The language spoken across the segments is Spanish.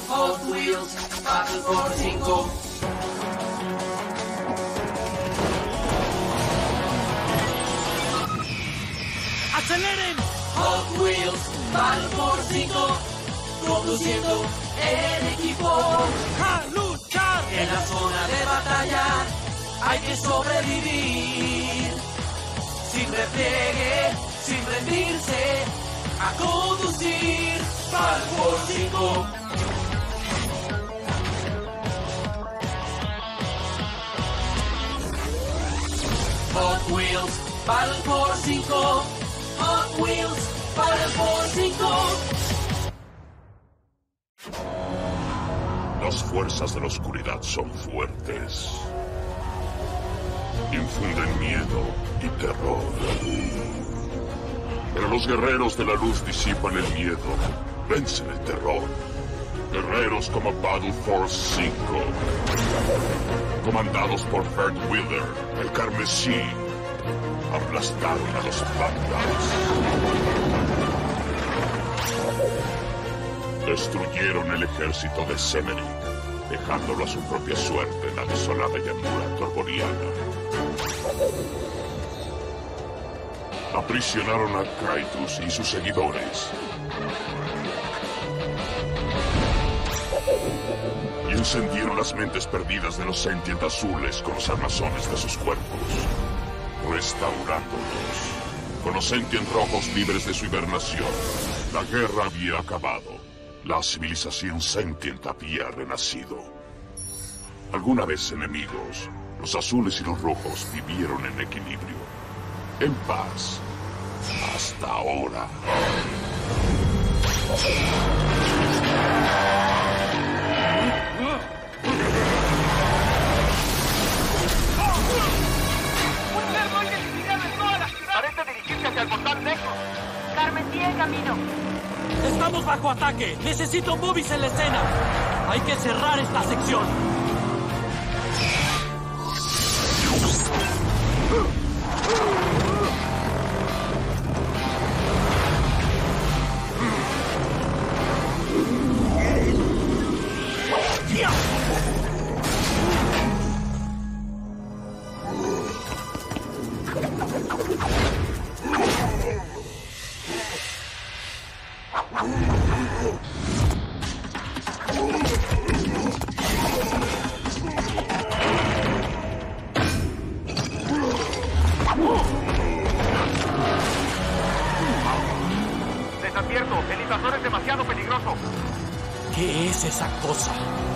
Hot Wheels Battle por 5. ¡Aceleren! Hot Wheels Battle por 5. Conduciendo en equipo. ¡A luchar! En la zona de batalla hay que sobrevivir. Sin repliegue, sin rendirse, a conducir. Battle por 5. Hot Wheels Battle por 5. Hot Wheels Battle por 5. Las fuerzas de la oscuridad son fuertes. Infunden miedo y terror. Pero los guerreros de la luz disipan el miedo, vencen el terror. Guerreros como Battle Force 5, comandados por Bert Wheeler, el Carmesí, aplastaron a los vándalos. Destruyeron el ejército de Semerik, dejándolo a su propia suerte en la desolada llanura torboriana. Aprisionaron a Kratos y sus seguidores. Y encendieron las mentes perdidas de los Sentient azules con los armazones de sus cuerpos, restaurándolos. Con los Sentient rojos libres de su hibernación, la guerra había acabado. La civilización Sentient había renacido. Alguna vez enemigos, los azules y los rojos vivieron en equilibrio, en paz, hasta ahora. ¡Un cerdo identificado en toda la ciudad! Parece dirigirse hacia el portal Nexus. Carmen, sigue el camino. ¡Estamos bajo ataque! ¡Necesito movies en la escena! ¡Hay que cerrar esta sección! Les advierto, el invasor es demasiado peligroso. ¿Qué es esa cosa?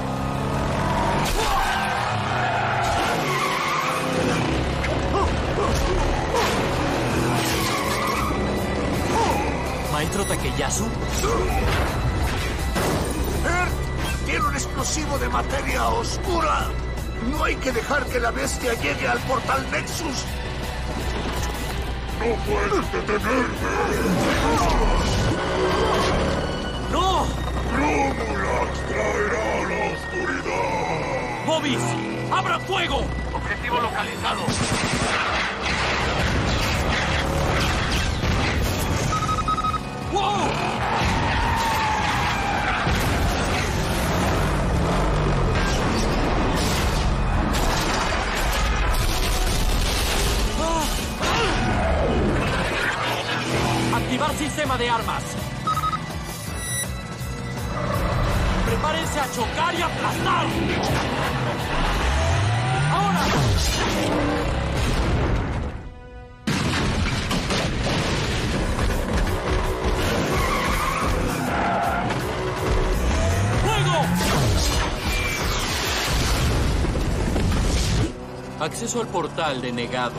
¿Maestro Takeyasu? ¡Tiene un explosivo de materia oscura! No hay que dejar que la bestia llegue al portal Nexus. ¡No puedes detenerme! ¡No! ¡Romulax traerá la oscuridad! ¡Movies! ¡Abra fuego! Objetivo localizado. ¡Wow! Activar sistema de armas. Prepárense a chocar y aplastar. ¡Ahora! ¡Fuego! Acceso al portal denegado.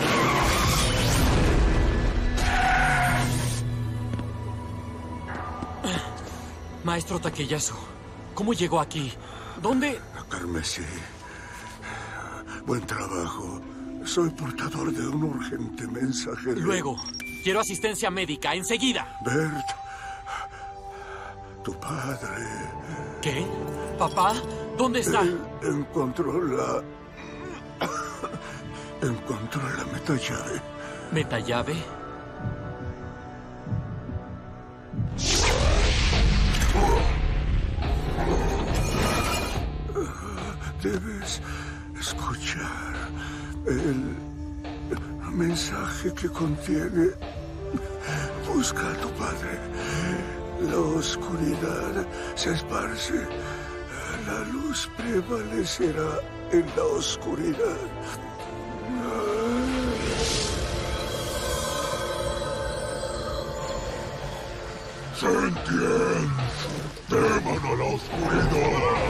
Maestro Takeyasu, ¿cómo llegó aquí? ¿Dónde? Carmesí. Buen trabajo. Soy portador de un urgente mensaje. Luego. Quiero asistencia médica, enseguida. Bert. Tu padre. ¿Qué? ¿Papá? ¿Dónde está? Él encontró la metallave. ¿Metallave? Debes escuchar el mensaje que contiene. Busca a tu padre. La oscuridad se esparce. La luz prevalecerá en la oscuridad. Sentient, teman a la oscuridad.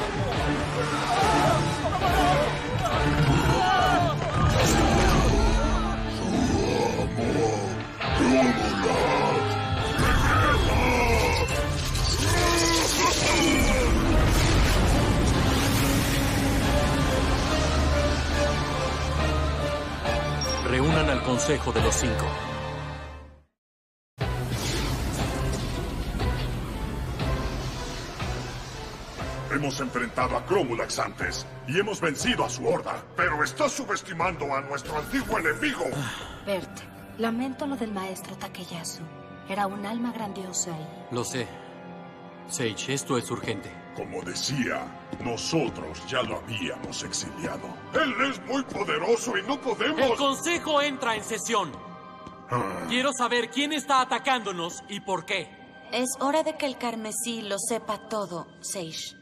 Reúnan al Consejo de los Cinco. Hemos enfrentado a Chromulax antes y hemos vencido a su horda. Pero estás subestimando a nuestro antiguo enemigo. Bert, lamento lo del maestro Takeyasu. Era un alma grandiosa y... Lo sé. Sage, esto es urgente. Como decía, nosotros ya lo habíamos exiliado. Él es muy poderoso y no podemos... ¡El Consejo entra en sesión! Quiero saber quién está atacándonos y por qué. Es hora de que el carmesí lo sepa todo, Sage.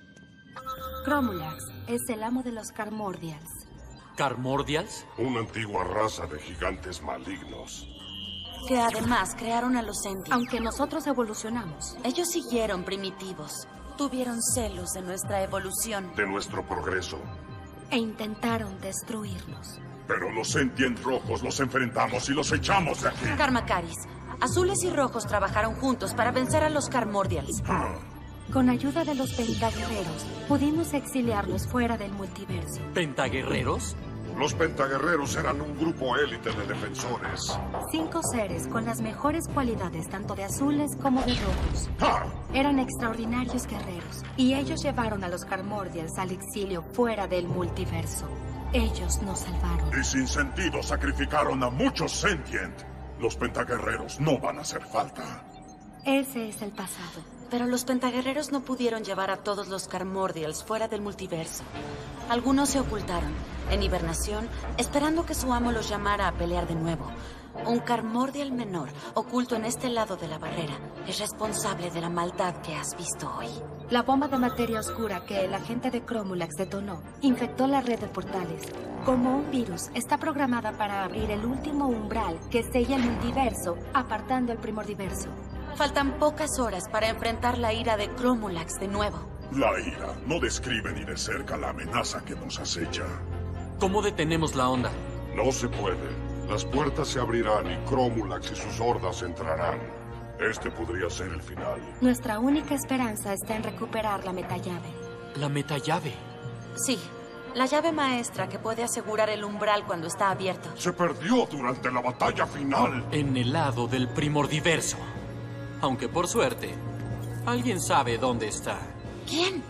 Chromulax es el amo de los Carmordials. ¿Carmordials? Una antigua raza de gigantes malignos. Que además crearon a los Sentient. Aunque nosotros evolucionamos. Ellos siguieron primitivos. Tuvieron celos de nuestra evolución. De nuestro progreso. E intentaron destruirnos. Pero los Sentient rojos los enfrentamos y los echamos de aquí. Karmakaris, azules y rojos trabajaron juntos para vencer a los Carmordials. Con ayuda de los pentaguerreros, pudimos exiliarlos fuera del multiverso. ¿Pentaguerreros? Los pentaguerreros eran un grupo élite de defensores. 5 seres con las mejores cualidades tanto de azules como de rojos. ¡Ja! Eran extraordinarios guerreros, y ellos llevaron a los Carmordials al exilio fuera del multiverso. Ellos nos salvaron. Y sin sentido sacrificaron a muchos Sentient. Los pentaguerreros no van a hacer falta. Ese es el pasado. Pero los pentaguerreros no pudieron llevar a todos los Carmordials fuera del multiverso. Algunos se ocultaron, en hibernación, esperando que su amo los llamara a pelear de nuevo. Un Carmordial menor, oculto en este lado de la barrera, es responsable de la maldad que has visto hoy. La bomba de materia oscura que el agente de Chromulax detonó infectó la red de portales. Como un virus, está programada para abrir el último umbral que sella el multiverso, apartando el primordiverso. Faltan pocas horas para enfrentar la ira de Chromulax de nuevo. La ira no describe ni de cerca la amenaza que nos acecha. ¿Cómo detenemos la onda? No se puede. Las puertas se abrirán y Chromulax y sus hordas entrarán. Este podría ser el final. Nuestra única esperanza está en recuperar la metallave. ¿La metallave? Sí, la llave maestra que puede asegurar el umbral cuando está abierto. Se perdió durante la batalla final. En el lado del primordiverso. Aunque por suerte, alguien sabe dónde está. ¿Quién?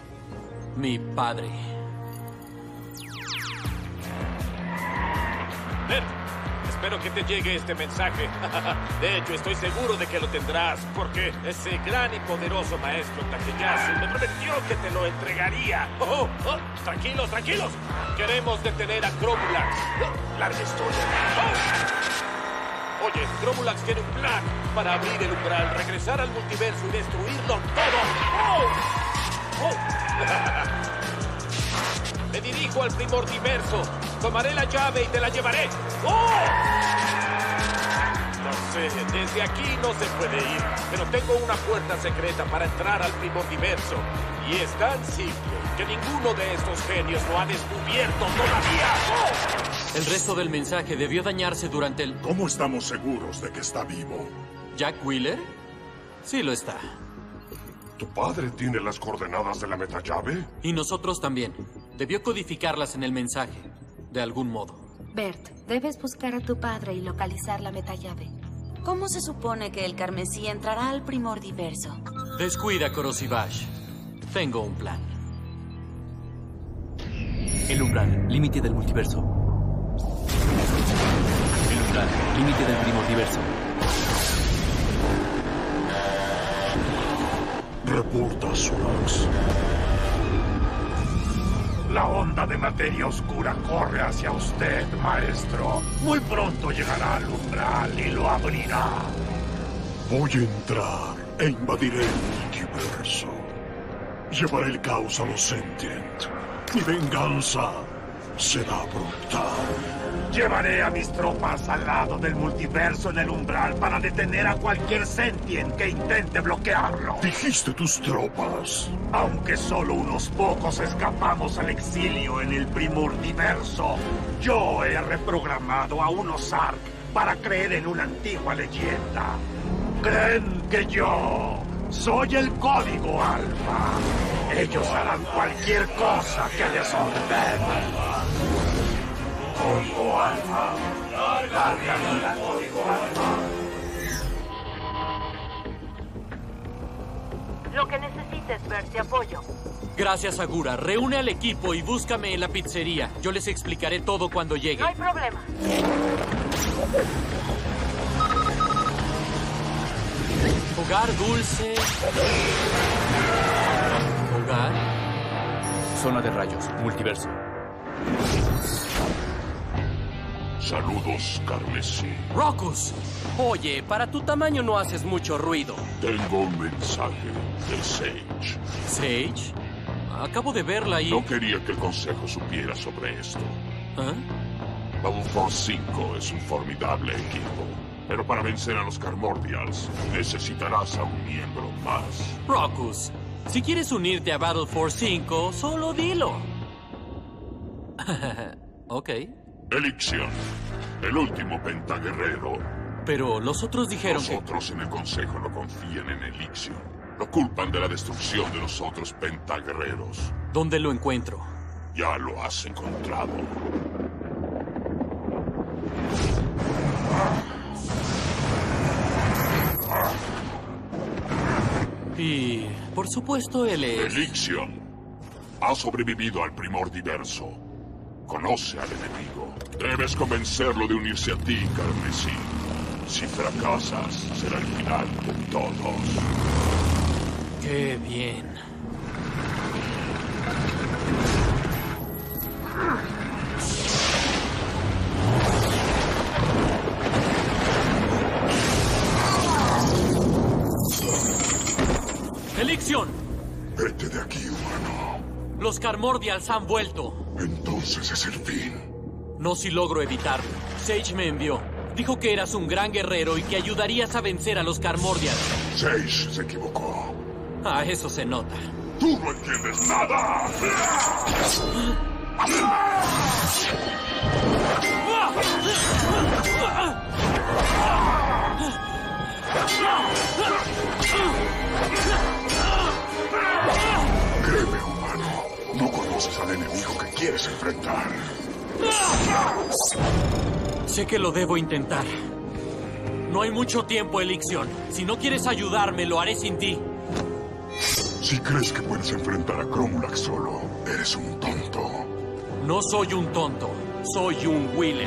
Mi padre. Bert, espero que te llegue este mensaje. De hecho, estoy seguro de que lo tendrás, porque ese gran y poderoso maestro Takeyasu me prometió que te lo entregaría. Tranquilos, tranquilos. Queremos detener a Chromulax. Larga historia. Oye, Chromulax tiene un plan para abrir el umbral, regresar al multiverso y destruirlo todo. Me dirijo al primordiverso. Tomaré la llave y te la llevaré. No sé, desde aquí no se puede ir, pero tengo una puerta secreta para entrar al primordiverso. Y es tan simple que ninguno de estos genios lo ha descubierto todavía. El resto del mensaje debió dañarse durante el... ¿Cómo estamos seguros de que está vivo? ¿Jack Wheeler? Sí lo está. ¿Tu padre tiene las coordenadas de la metallave? Y nosotros también. Debió codificarlas en el mensaje, de algún modo. Bert, debes buscar a tu padre y localizar la metallave. ¿Cómo se supone que el carmesí entrará al primordiverso? Descuida, Korosivash. Tengo un plan. El umbral, límite del multiverso. El umbral, límite del primordiverso. Reporta, Surax. La onda de materia oscura corre hacia usted, maestro. Muy pronto llegará al umbral y lo abrirá. Voy a entrar e invadiré el multiverso. Llevaré el caos a los Sentient. Mi venganza será brutal. Llevaré a mis tropas al lado del multiverso en el umbral para detener a cualquier Sentient que intente bloquearlo. Dijiste tus tropas. Aunque solo unos pocos escapamos al exilio en el primordiverso, yo he reprogramado a unos Ark para creer en una antigua leyenda. Creen que yo soy el código Alfa. Ellos harán cualquier cosa que les ordene. Código Alfa. Larga Código Alfa. Lo que necesites, Bert, te apoyo. Gracias, Agura. Reúne al equipo y búscame en la pizzería. Yo les explicaré todo cuando llegue. No hay problema. Hogar dulce. Hogar. Zona de rayos. Multiverso. Saludos, Carmesí. Rockus. Oye, para tu tamaño no haces mucho ruido. Tengo un mensaje de Sage. ¿Sage? Acabo de verla y... No quería que el Consejo supiera sobre esto. ¿Ah? Battle Force 5 es un formidable equipo. Pero para vencer a los Carmordials, necesitarás a un miembro más. Rockus, si quieres unirte a Battle Force 5, solo dilo. Ok. Elixion, el último pentaguerrero. Pero los otros dijeron Los otros en el Consejo no confían en Elixion. Lo culpan de la destrucción de los otros pentaguerreros. ¿Dónde lo encuentro? Ya lo has encontrado. Y, por supuesto, él es... Elixion ha sobrevivido al primordiverso. Conoce al enemigo. Debes convencerlo de unirse a ti, Carmesí. Si fracasas, será el final de todos. ¡Qué bien! ¡Elixion! Vete de aquí, humano. Los Carmordials han vuelto. Entonces es el fin. No si logro evitarlo. Sage me envió. Dijo que eras un gran guerrero y que ayudarías a vencer a los Carmordials. Sage se equivocó. Ah, eso se nota. ¡Tú no entiendes nada! Créeme, humano. No conoces al enemigo que quieres enfrentar. Sé que lo debo intentar. No hay mucho tiempo, Elixion. Si no quieres ayudarme, lo haré sin ti. Si crees que puedes enfrentar a Cromulax solo, eres un tonto. No soy un tonto. Soy un Wheeler.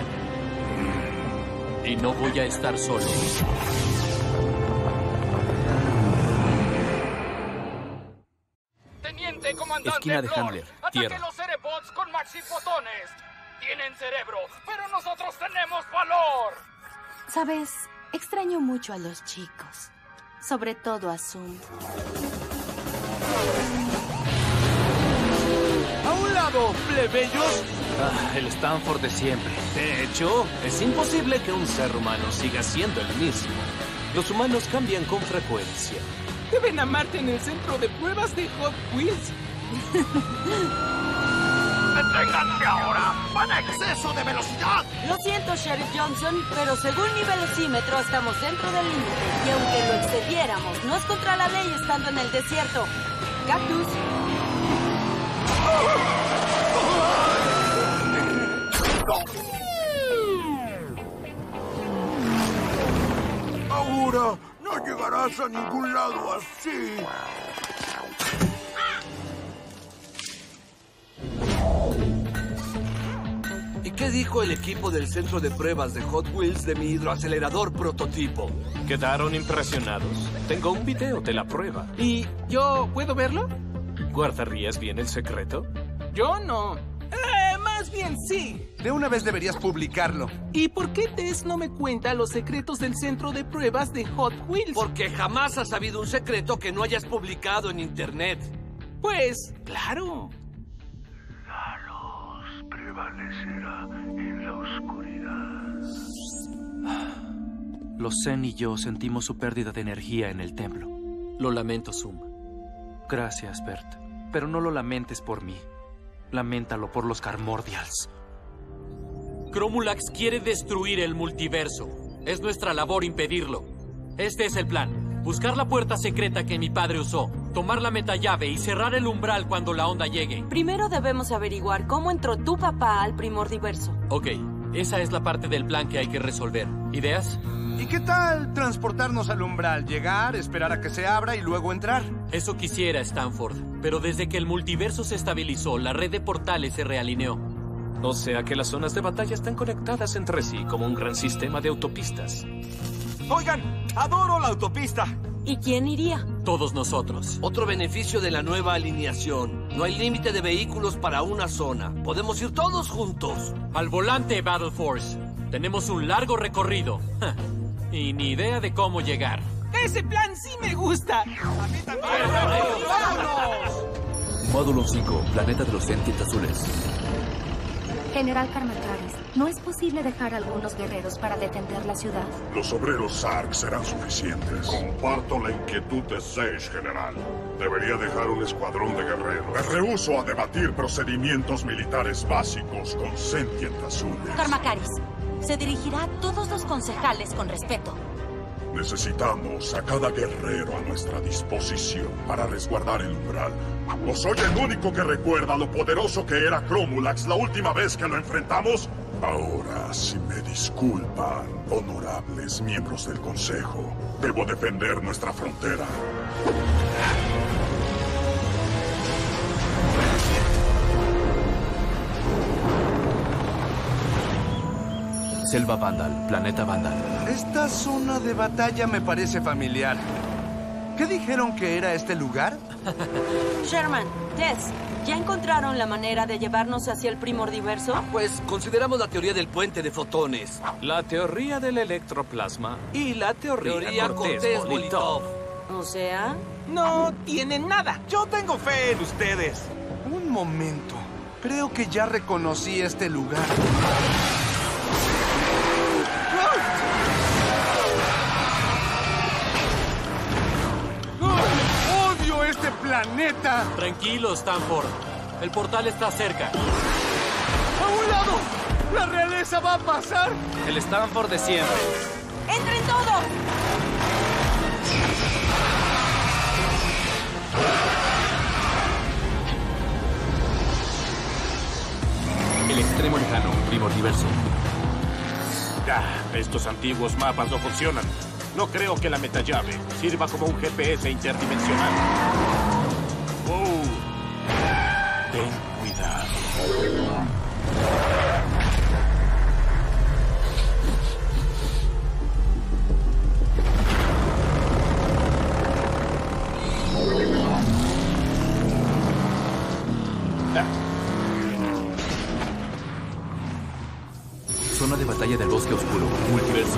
Y no voy a estar solo. Teniente comandante Esquina de Flor, Handler, ataquen tierra. los Cerebots con maxifotones. Tienen cerebro, pero nosotros tenemos valor. Sabes, extraño mucho a los chicos. Sobre todo a Zoom. ¡A un lado, plebeyos! Ah, el Stanford de siempre. De hecho, es imposible que un ser humano siga siendo el mismo. Los humanos cambian con frecuencia. Deben amarte en el centro de pruebas de Hot Wheels. ¡Deténganse ahora! ¡Van a exceso de velocidad! Lo siento, Sheriff Johnson, pero según mi velocímetro estamos dentro del límite. Y aunque lo excediéramos, no es contra la ley estando en el desierto. Cactus. Ahora, no llegarás a ningún lado así. ¿Y qué dijo el equipo del centro de pruebas de Hot Wheels de mi hidroacelerador prototipo? ¿Quedaron impresionados? Tengo un video de la prueba. ¿Y yo puedo verlo? ¿Guardarías bien el secreto? Yo no. Más bien sí. De una vez deberías publicarlo. ¿Y por qué Tess no me cuenta los secretos del centro de pruebas de Hot Wheels? Porque jamás has sabido un secreto que no hayas publicado en internet. Pues, claro. La luz prevalecerá en la oscuridad. Los Zen y yo sentimos su pérdida de energía en el templo. Lo lamento, Zoom. Gracias, Bert. Pero no lo lamentes por mí. Laméntalo por los Carmordials. Cromulax quiere destruir el multiverso. Es nuestra labor impedirlo. Este es el plan. Buscar la puerta secreta que mi padre usó, tomar la metallave y cerrar el umbral cuando la onda llegue. Primero debemos averiguar cómo entró tu papá al Primordiverso. Ok, esa es la parte del plan que hay que resolver. ¿Ideas? ¿Y qué tal transportarnos al umbral? Llegar, esperar a que se abra y luego entrar. Eso quisiera, Stanford. Pero desde que el multiverso se estabilizó, la red de portales se realineó. O sea que las zonas de batalla están conectadas entre sí como un gran sistema de autopistas. Oigan, adoro la autopista. ¿Y quién iría? Todos nosotros. Otro beneficio de la nueva alineación. No hay límite de vehículos para una zona. Podemos ir todos juntos. Al volante, Battle Force. Tenemos un largo recorrido. Y ni idea de cómo llegar. ¡Ese plan sí me gusta! ¡A mí también! ¡Vámonos! Módulo 5, planeta de los Sentientes Azules. General Karmakaris, ¿no es posible dejar a algunos guerreros para defender la ciudad? Los obreros Sark serán suficientes. Comparto la inquietud de Sage, general. Debería dejar un escuadrón de guerreros. Me rehúso a debatir procedimientos militares básicos con Sentient Azules. Karmakaris, se dirigirá a todos los concejales con respeto. Necesitamos a cada guerrero a nuestra disposición para resguardar el umbral. ¿O soy el único que recuerda lo poderoso que era Cromulax la última vez que lo enfrentamos? Ahora, si me disculpan, honorables miembros del Consejo, debo defender nuestra frontera. Selva Vandal, planeta Vandal. Esta zona de batalla me parece familiar. ¿Qué dijeron que era este lugar? Sherman, Tess, ¿ya encontraron la manera de llevarnos hacia el Primordiverso? Pues consideramos la teoría del puente de fotones. La teoría del electroplasma y la teoría Cortés-Molotov. O sea... No tienen nada. Yo tengo fe en ustedes. Un momento. Creo que ya reconocí este lugar. ¡Odio este planeta! Tranquilo, Stanford. El portal está cerca. ¡A un lado! ¡La realeza va a pasar! El Stanford de siempre. ¡Entren todos! El extremo lejano, Primordiverso. Estos antiguos mapas no funcionan. No creo que la metallave sirva como un GPS interdimensional. Ten cuidado. Zona de batalla del bosque oscuro, multiverso.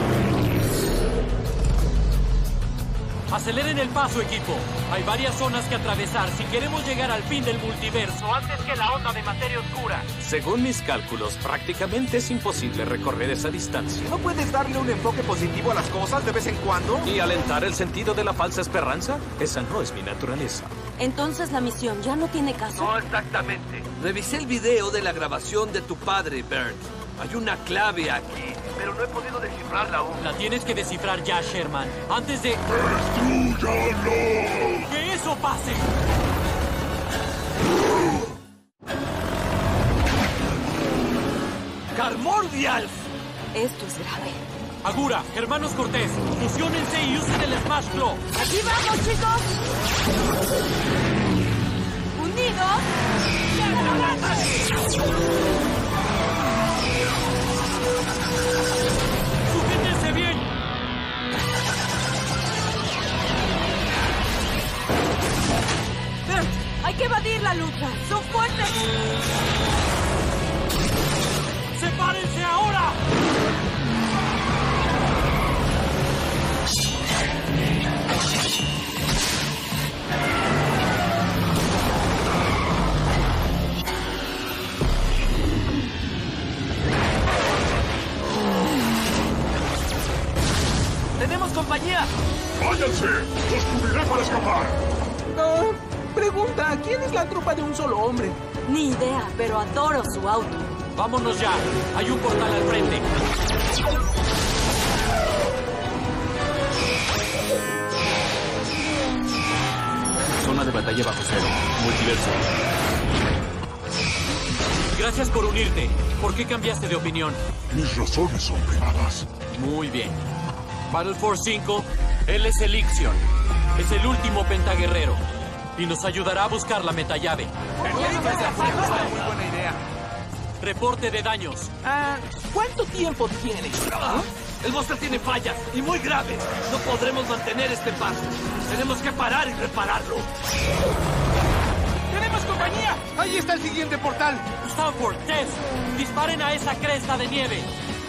Aceleren el paso, equipo. Hay varias zonas que atravesar si queremos llegar al fin del multiverso antes que la onda de materia oscura. Según mis cálculos, prácticamente es imposible recorrer esa distancia. ¿No puedes darle un enfoque positivo a las cosas de vez en cuando? ¿Y alentar el sentido de la falsa esperanza? Esa no es mi naturaleza. Entonces la misión ya no tiene caso. No exactamente. Revisé el video de la grabación de tu padre, Bert. Hay una clave aquí, pero no he podido descifrarla aún. La tienes que descifrar ya, Sherman, antes de... ¡Destrúyalo! ¡Que eso pase! ¡Carmordials! Esto es grave. Agura, hermanos Cortés, fusiónense y usen el Smash Claw. ¡Aquí vamos, chicos! ¡Unidos! ¡Sujétense bien! Bert, hay que evadir la lucha. ¡Son fuertes! ¡Sepárense ahora! ¡Tenemos compañía! ¡Váyanse! ¡Los cubriré para escapar! Pregunta, ¿quién es la tropa de un solo hombre? Ni idea, pero adoro su auto. ¡Vámonos ya! Hay un portal al frente. Zona de batalla bajo cero. Multiverso. Gracias por unirte. ¿Por qué cambiaste de opinión? Mis razones son privadas. Muy bien. Battle Force 5, él es el Ixion. Es el último pentaguerrero. Y nos ayudará a buscar la metallave. Muy buena idea. Reporte de daños. ¿Cuánto tiempo tienes? El monstruo tiene fallas, y muy graves. No podremos mantener este paso. Tenemos que parar y repararlo. ¡Tenemos compañía! ¡Ahí está el siguiente portal! Stanford, Tess, disparen a esa cresta de nieve.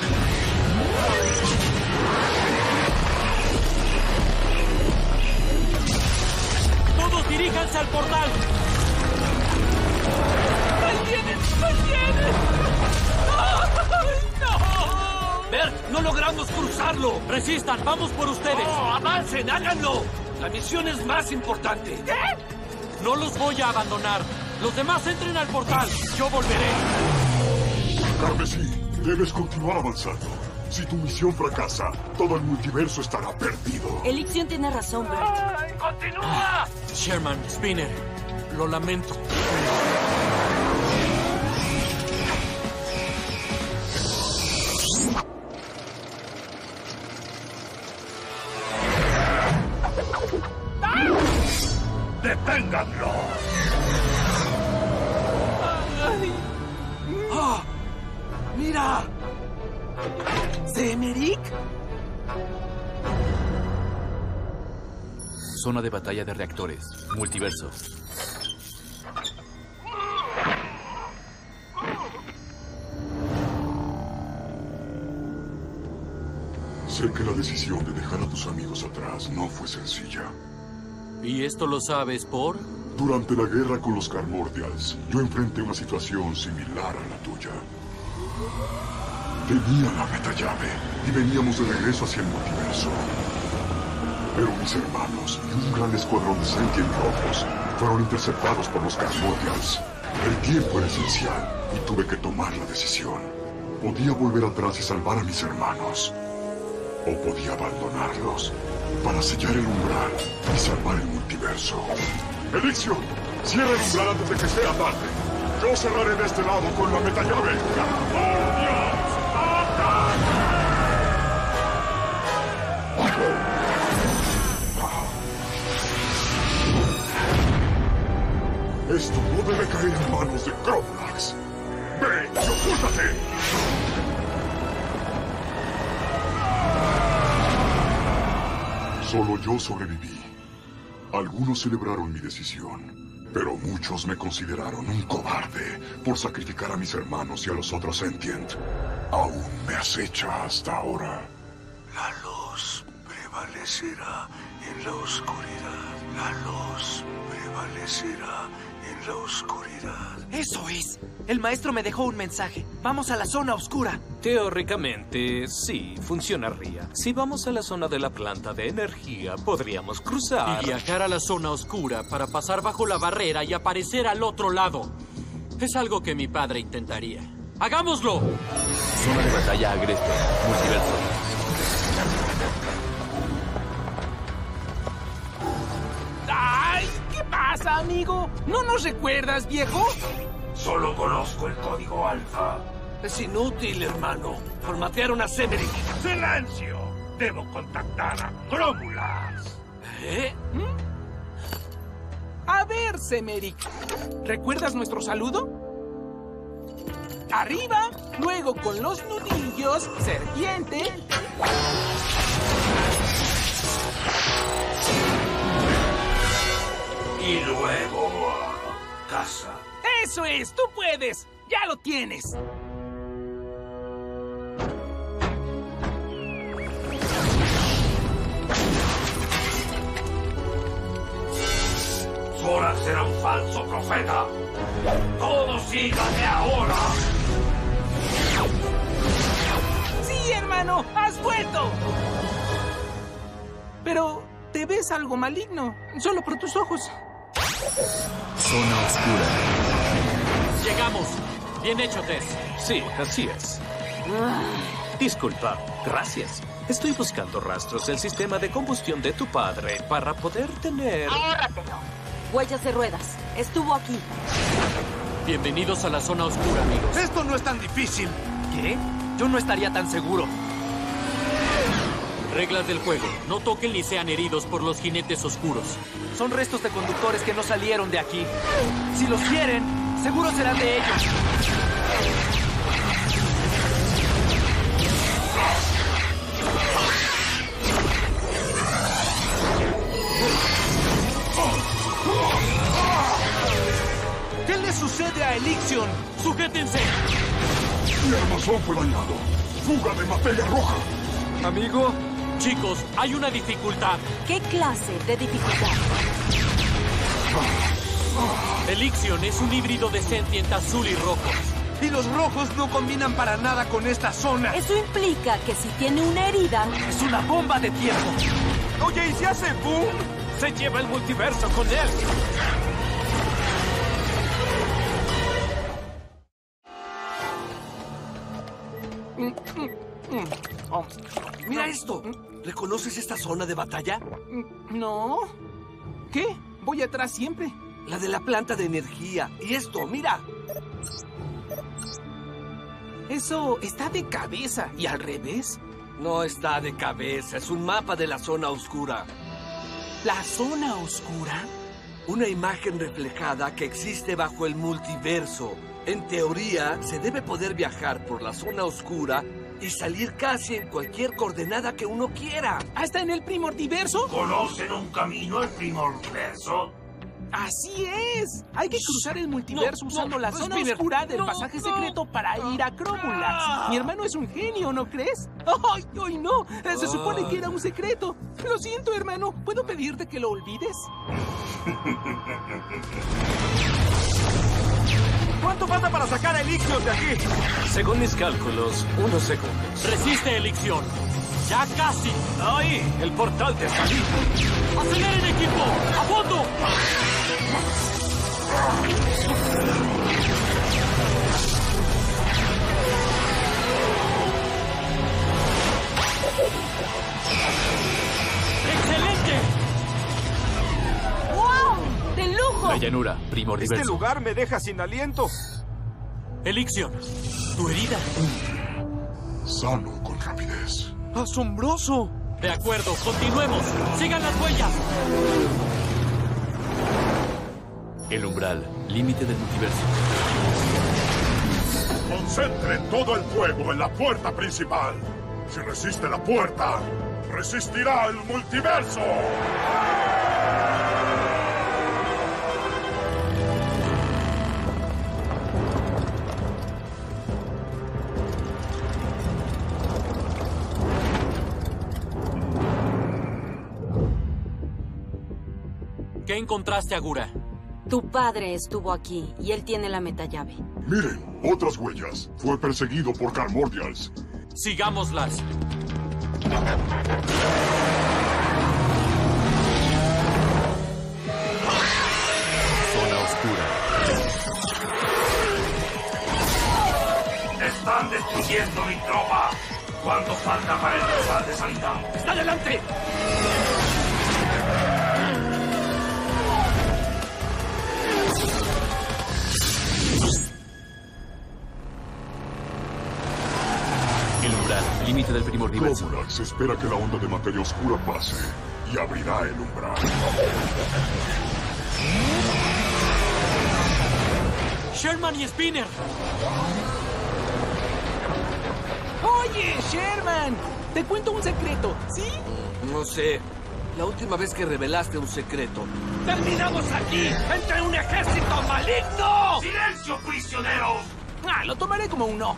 ¡Todos diríjanse al portal! ¡Ahí vienen! ¡Ahí vienen! ¡No! Bert, no logramos cruzarlo. Resistan, vamos por ustedes. ¡Oh, avancen, háganlo! La misión es más importante. ¿Qué? No los voy a abandonar. Los demás entren al portal. Yo volveré. Claro que sí. Debes continuar avanzando. Si tu misión fracasa, todo el multiverso estará perdido. El Ixion tiene razón, Bert. ¡Continúa! Sherman, Spinner, lo lamento. ¡Deténganlo! ¡Ah! ¡Mira! ¿Semeric? Zona de batalla de reactores. Multiverso. Sé que la decisión de dejar a tus amigos atrás no fue sencilla. ¿Y esto lo sabes por? Durante la guerra con los Carmordials, yo enfrenté una situación similar a la tuya. Tenía la metallave y veníamos de regreso hacia el multiverso. Pero mis hermanos y un gran escuadrón de Sentient rojos fueron interceptados por los Carmordials. El tiempo era esencial y tuve que tomar la decisión. Podía volver atrás y salvar a mis hermanos. O podía abandonarlos para sellar el umbral y salvar el multiverso. ¡Elixio! ¡Cierra el umbral antes de que sea tarde! Yo cerraré de este lado con la metallave. ¡Carmordials! Esto no debe caer en manos de Cromulax. ¡Ven y ocúltate! Solo yo sobreviví. Algunos celebraron mi decisión, pero muchos me consideraron un cobarde por sacrificar a mis hermanos y a los otros Sentient. Aún me acecha hasta ahora. La luz prevalecerá en la oscuridad. La luz prevalecerá en la oscuridad. ¡Eso es! El maestro me dejó un mensaje. Vamos a la zona oscura. Teóricamente, sí, funcionaría. Si vamos a la zona de la planta de energía, podríamos cruzar. Y viajar a la zona oscura para pasar bajo la barrera y aparecer al otro lado. Es algo que mi padre intentaría. ¡Hagámoslo! Zona de batalla agreste. Multiverso. ¡Ay! ¿Qué pasa, amigo? ¿No nos recuerdas, viejo? Solo conozco el código alfa. Es inútil, hermano. Formatearon a Semeric. ¡Silencio! Debo contactar a Cromulax. ¿Eh? A ver, Semeric. ¿Recuerdas nuestro saludo? Arriba, luego con los nudillos, serpiente. Y luego casa. ¡Eso es! ¡Tú puedes! ¡Ya lo tienes! Zorak será un falso profeta. ¡Todos síganme ahora! ¡Sí, hermano! ¡Has vuelto! Pero te ves algo maligno, solo por tus ojos. Zona oscura. Llegamos. Bien hecho, Tess. Sí, así es. Disculpa, gracias. Estoy buscando rastros del sistema de combustión de tu padre para poder tener... ¡Ahórratelo! Huellas de ruedas. Estuvo aquí. Bienvenidos a la zona oscura, amigos. Esto no es tan difícil. ¿Qué? Yo no estaría tan seguro. Reglas del juego. No toquen ni sean heridos por los jinetes oscuros. Son restos de conductores que no salieron de aquí. Si los quieren, seguro serán de ellos. ¿Qué le sucede a Elixion? ¡Sujétense! Mi armazón fue dañado. ¡Fuga de materia roja! Amigo. Chicos, hay una dificultad. ¿Qué clase de dificultad? Elixion es un híbrido de sentient azul y rojo. Y los rojos no combinan para nada con esta zona. Eso implica que si tiene una herida... Es una bomba de tiempo. Oye, ¿y si hace boom? Se lleva el multiverso con él. Mira esto. ¿Reconoces esta zona de batalla? No. ¿Qué? Voy atrás siempre. La de la planta de energía. Y esto, mira. Eso está de cabeza. ¿Y al revés? No está de cabeza. Es un mapa de la zona oscura. ¿La zona oscura? Una imagen reflejada que existe bajo el multiverso. En teoría, se debe poder viajar por la zona oscura y salir casi en cualquier coordenada que uno quiera. ¿Hasta en el primordiverso? ¿Conocen un camino al primordiverso? ¡Así es! Hay que cruzar el multiverso usando la zona oscura del pasaje secreto para ir a Cromulax. Mi hermano es un genio, ¿no crees? ¡Ay, ay, no! Se supone que era un secreto. Lo siento, hermano. ¿Puedo pedirte que lo olvides? ¿Cuánto falta para sacar a Elixion de aquí? Según mis cálculos, unos segundos. Resiste, Elixion. ¡Ya casi! ¡Ay! ¡El portal de salida! ¡Aceleren, equipo! ¡A fondo! ¡Excelente! ¡Wow! ¡De lujo! La llanura, primordiverso. Este lugar me deja sin aliento. Elixion, tu herida. Sano con rapidez. ¡Asombroso! De acuerdo, continuemos. ¡Sigan las huellas! El umbral, límite del multiverso. Concentren todo el fuego en la puerta principal. Si resiste la puerta, resistirá el multiverso. ¿Qué encontraste, Agura? Tu padre estuvo aquí y él tiene la metallave. Miren, otras huellas. Fue perseguido por Carmordials. Sigámoslas. Zona oscura. ¡Están destruyendo mi tropa! ¿Cuánto falta para el portal de salida? ¡Está adelante! El umbral, límite del primordiverso. Cromulax espera que la onda de materia oscura pase y abrirá el umbral. Sherman y Spinner. Oye, Sherman, te cuento un secreto, ¿sí? No sé. La última vez que revelaste un secreto. ¡Terminamos aquí! ¡Entre un ejército maligno! ¡Silencio, prisioneros! Lo tomaré como un no.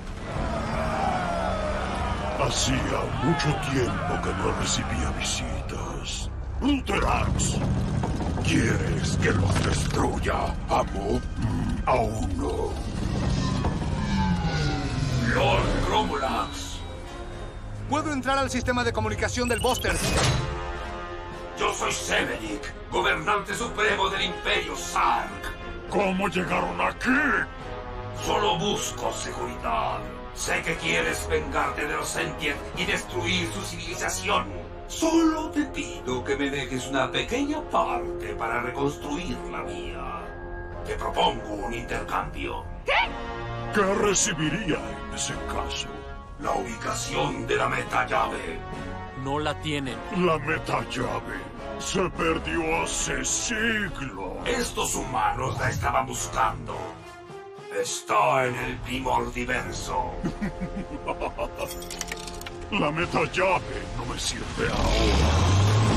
Hacía mucho tiempo que no recibía visitas. Bruterax, ¿quieres que los destruya, amo? Aún no. Lord Cromulax. Puedo entrar al sistema de comunicación del Buster. Yo soy Severick, gobernante supremo del Imperio Sark. ¿Cómo llegaron aquí? Solo busco seguridad. Sé que quieres vengarte de los Sentient y destruir su civilización. Solo te pido que me dejes una pequeña parte para reconstruir la mía. Te propongo un intercambio. ¿Qué recibiría en ese caso? La ubicación de la metallave. No la tienen. La metallave se perdió hace siglos. Estos humanos la estaban buscando. Está en el Primordiverso. La metallave no me sirve ahora.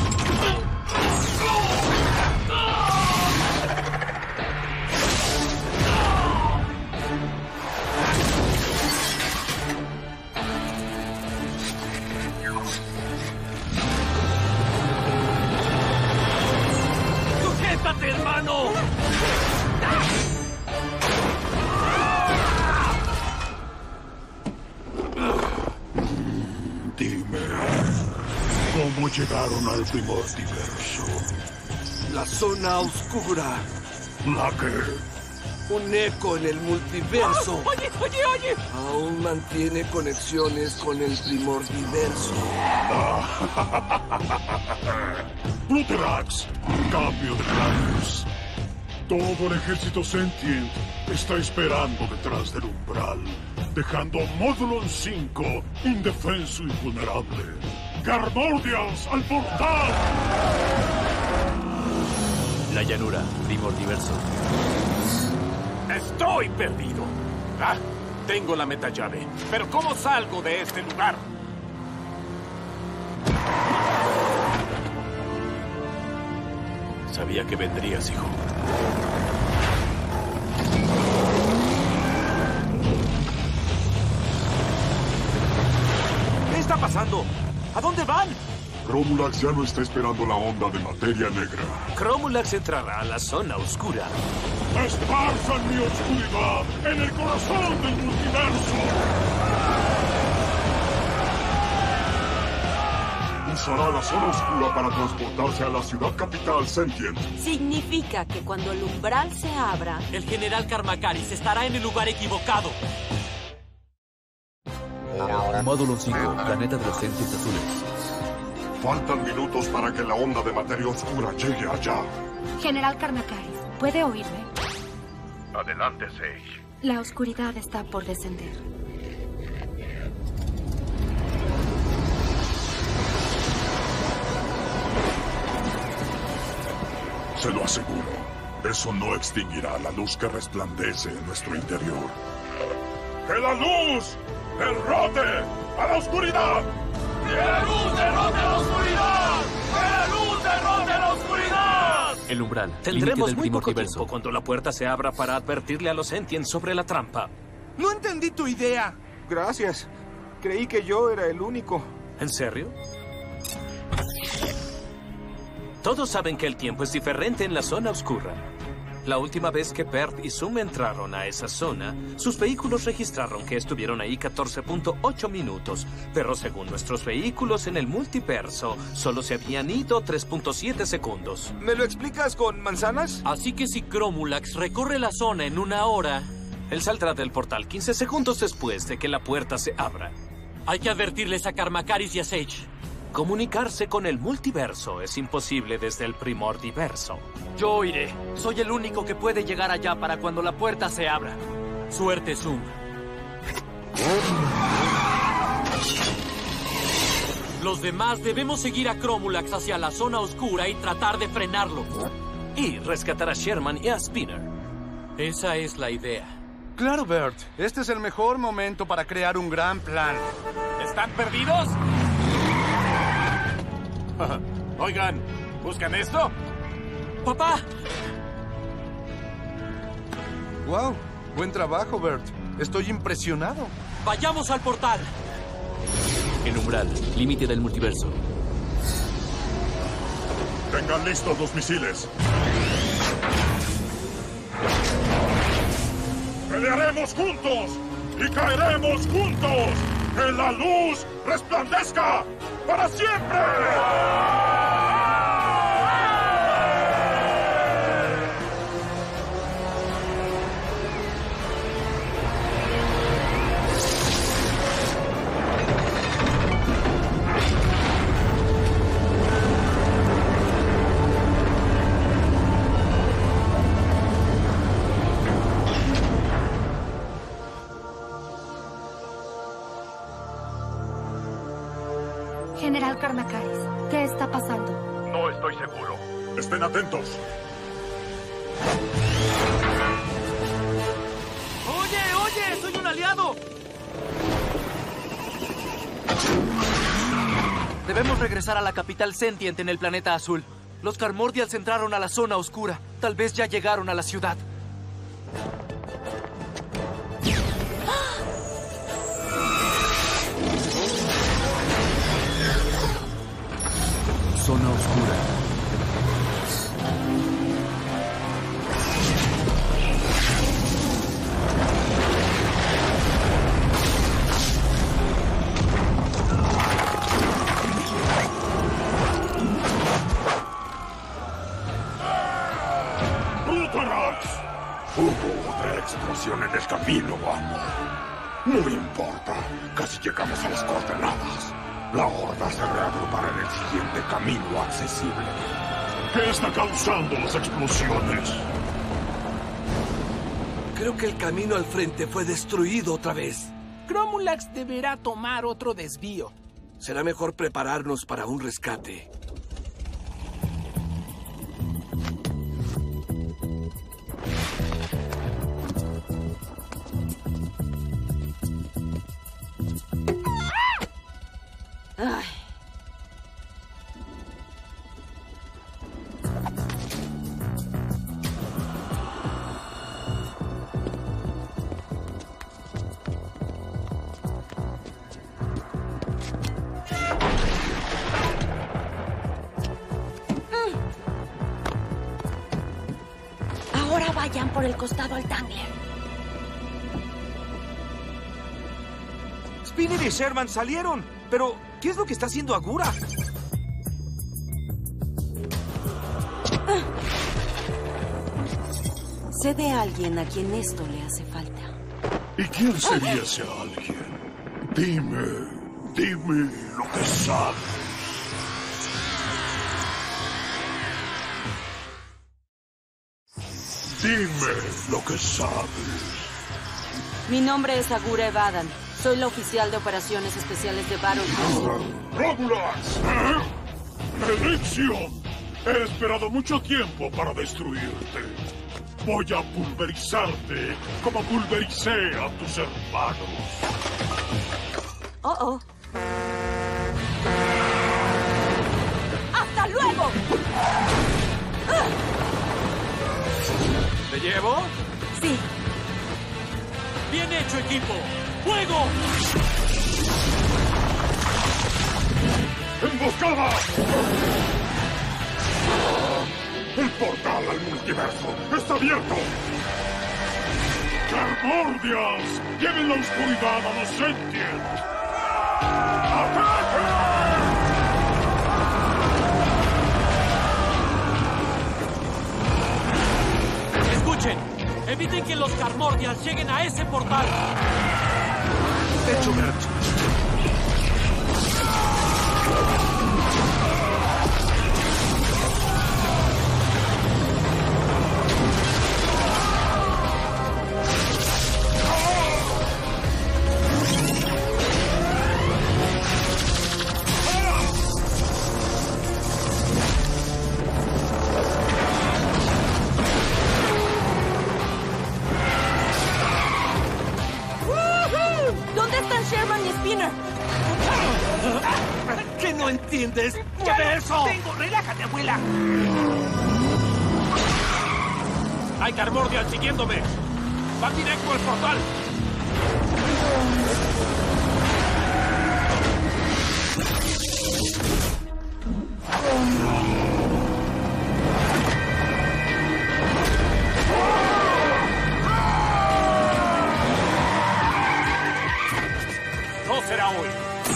¡Sujétate, hermano! Dime, ¿cómo llegaron al Primordiverso? La zona oscura. ¿La qué? Un eco en el multiverso. Oye. Aún mantiene conexiones con el Primordiverso. Bruterax, cambio de planes. Todo el ejército Sentient está esperando detrás del umbral, dejando Módulon 5 indefenso y vulnerable. ¡Garmordials al portal! La llanura, Primordiverso. Estoy perdido. Tengo la metallave. Pero ¿cómo salgo de este lugar? Sabía que vendrías, hijo. ¿Qué está pasando? ¿A dónde van? Cromulax ya no está esperando la onda de materia negra. Cromulax entrará a la zona oscura. ¡Esparzan mi oscuridad en el corazón del multiverso! Usará la zona oscura para transportarse a la ciudad capital Sentient. Significa que cuando el umbral se abra... El general Karmakaris estará en el lugar equivocado. Módulo 5, planeta de los Sentients azules. Faltan minutos para que la onda de materia oscura llegue allá. General Karmakaris, ¿puede oírme? Adelante, Sage. La oscuridad está por descender. Se lo aseguro. Eso no extinguirá la luz que resplandece en nuestro interior. ¡Que la luz derrote a la oscuridad! ¡Que la luz derrote a la oscuridad! ¡Que la luz derrote a la oscuridad! El umbral. Tendremos del muy poco Primordiverso. tiempo cuando la puerta se abra para advertirle a los Sentients sobre la trampa. No entendí tu idea. Gracias. Creí que yo era el único. ¿En serio? Todos saben que el tiempo es diferente en la zona oscura. La última vez que Bert y Zoom entraron a esa zona, sus vehículos registraron que estuvieron ahí 14.8 minutos. Pero según nuestros vehículos en el multiverso, solo se habían ido 3.7 segundos. ¿Me lo explicas con manzanas? Así que si Cromulax recorre la zona en 1 hora... Él saldrá del portal 15 segundos después de que la puerta se abra. Hay que advertirles a Karmakaris y a Sage. Comunicarse con el multiverso es imposible desde el Primordiverso. Yo iré. Soy el único que puede llegar allá para cuando la puerta se abra. Suerte, Zoom. Los demás debemos seguir a Cromulax hacia la zona oscura y tratar de frenarlo. Y rescatar a Sherman y a Spinner. Esa es la idea. Claro, Bert. Este es el mejor momento para crear un gran plan. ¿Están perdidos? Oigan, ¿Buscan esto? ¡Papá! ¡Wow! Buen trabajo, Bert. Estoy impresionado. ¡Vayamos al portal! El umbral, límite del multiverso. Tengan listos los misiles. ¡Pelearemos juntos! ¡Y caeremos juntos! ¡Que la luz resplandezca para siempre! General Karnakaris, ¿qué está pasando? No estoy seguro. Estén atentos. ¡Oye! ¡Soy un aliado! Debemos regresar a la capital sentient en el planeta azul. Los Carmordials entraron a la zona oscura. Tal vez ya llegaron a la ciudad. Zona oscura. ¡Brutarax! Hubo otra explosión en el camino, amo. No importa. Casi llegamos a las coordenadas. La horda se reagrupará en el siguiente camino accesible. ¿Qué está causando las explosiones? Creo que el camino al frente fue destruido otra vez. Cromulax deberá tomar otro desvío. Será mejor prepararnos para un rescate. Ay. Ahora vayan por el costado al Tangler. Spinner y Sherman salieron, pero ¿qué es lo que está haciendo Agura? Sé de alguien a quien esto le hace falta. ¿Y quién sería ese alguien? Dime lo que sabes. Dime lo que sabes. Mi nombre es Agura Evadan. Soy la oficial de operaciones especiales de Battle Force. ¡Romulans! ¡Elección! He esperado mucho tiempo para destruirte. Voy a pulverizarte como pulvericé a tus hermanos. Oh. ¡Hasta luego! ¿Te llevo? Sí. ¡Bien hecho, equipo! ¡Fuego! ¡Emboscada! El portal al multiverso está abierto. ¡Carmordials! ¡Lleven la oscuridad a los Sentient! ¡Ataque! Escuchen, eviten que los Carmordials lleguen a ese portal. Hecho, Bert. ¿Dónde están Sherman y Spinner? entiendes? ¡Ya ¡Mueve lo eso! tengo! ¡Relájate, abuela! Hay Carmordial siguiéndome. ¡Van directo al portal! No será hoy.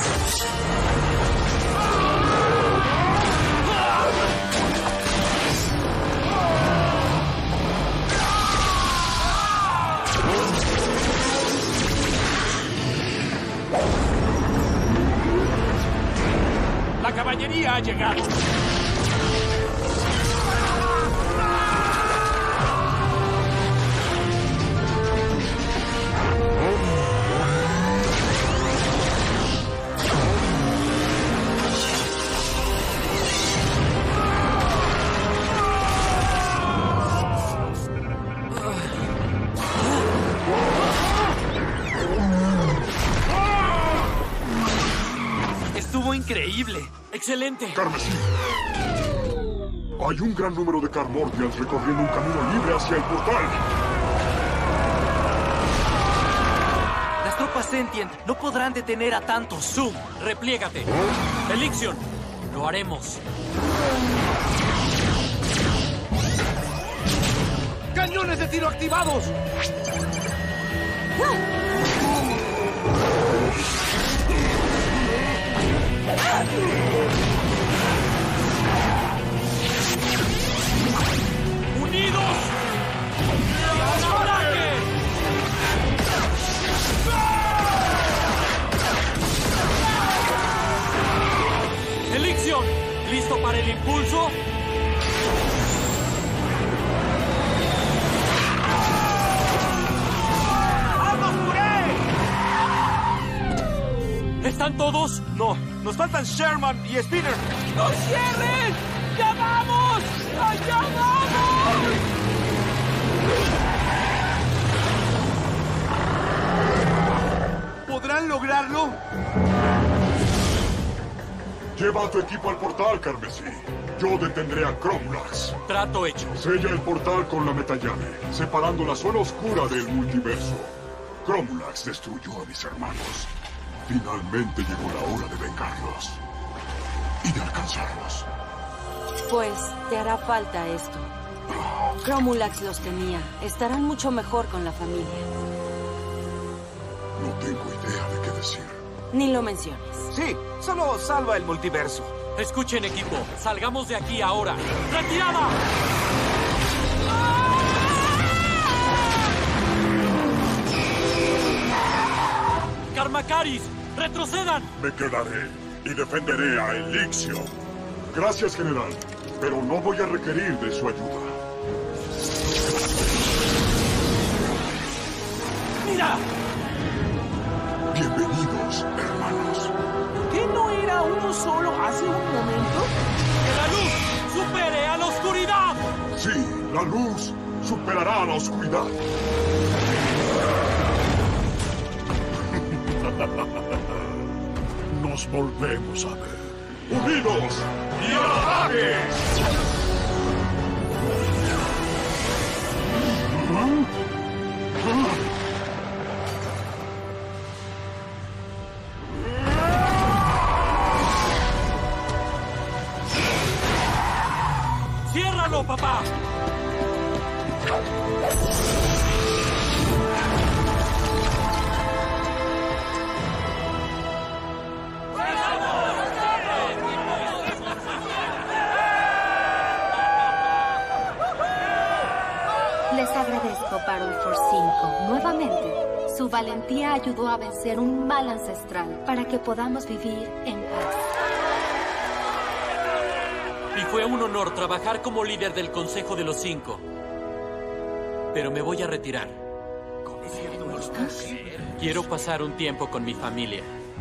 La caballería ha llegado. Estuvo increíble. Excelente. Carmesí. Hay un gran número de Carmordials recorriendo un camino libre hacia el portal. Las tropas Sentient no podrán detener a tantos. Zoom, repliégate. Elixion, lo haremos. ¡Cañones de tiro activados! ¡Unidos! ¡Al ataque! Elixion, ¿listo para el impulso? ¿Están todos? No, nos faltan Sherman y Spinner. ¡No cierren! ¡Ya vamos! ¡Allá vamos! ¿Podrán lograrlo? Lleva a tu equipo al portal, Carmesí. Yo detendré a Cromulax. Trato hecho. Sella el portal con la metallave, separando la zona oscura del multiverso. Cromulax destruyó a mis hermanos. Finalmente llegó la hora de vengarlos. Y de alcanzarlos. Pues te hará falta esto. Cromulax los tenía. Estarán mucho mejor con la familia. No tengo idea de qué decir. Ni lo menciones. Sí, solo salva el multiverso. Escuchen, equipo. Salgamos de aquí ahora. ¡Retirada! ¡Karmakaris! ¡Retrocedan! Me quedaré y defenderé a Elixion. Gracias, general, pero no voy a requerir de su ayuda. ¡Mira! Bienvenidos, hermanos. ¿Qué no era uno solo hace un momento? ¡Que la luz supere a la oscuridad! Sí, la luz superará a la oscuridad. Nos volvemos a ver. ¡Unidos y al ataque! ¡Ciérralo, papá! Les agradezco, Battle Force 5, nuevamente. Su valentía ayudó a vencer un mal ancestral para que podamos vivir en paz. Y fue un honor trabajar como líder del Consejo de los Cinco. Pero me voy a retirar. Quiero pasar un tiempo con mi familia.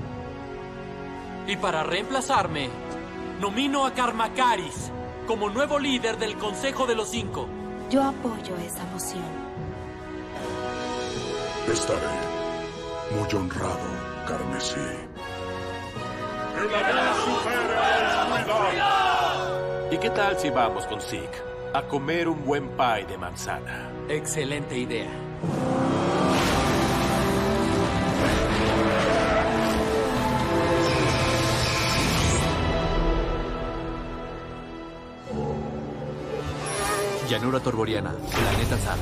Y para reemplazarme, nomino a Karmakaris como nuevo líder del Consejo de los Cinco. Yo apoyo esa moción. Estaré muy honrado, Carmesí. ¡Que la luz supere a la ¿Y qué tal si vamos con Zeke a comer un buen pie de manzana? Excelente idea. Llanura Torboriana, planeta Sark.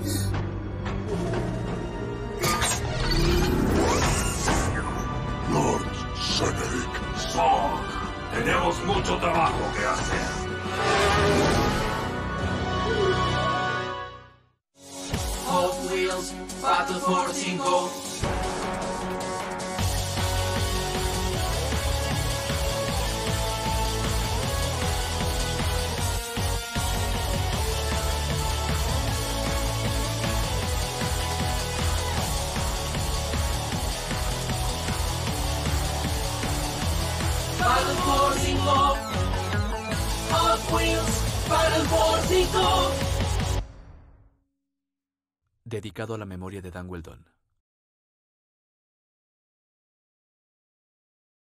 Lord Zenek. Tenemos mucho trabajo que hacer. Hot Wheels Battle for 5. Battle for 5. Hot Wheels Battle for 5. Dedicado a la memoria de Dan Weldon.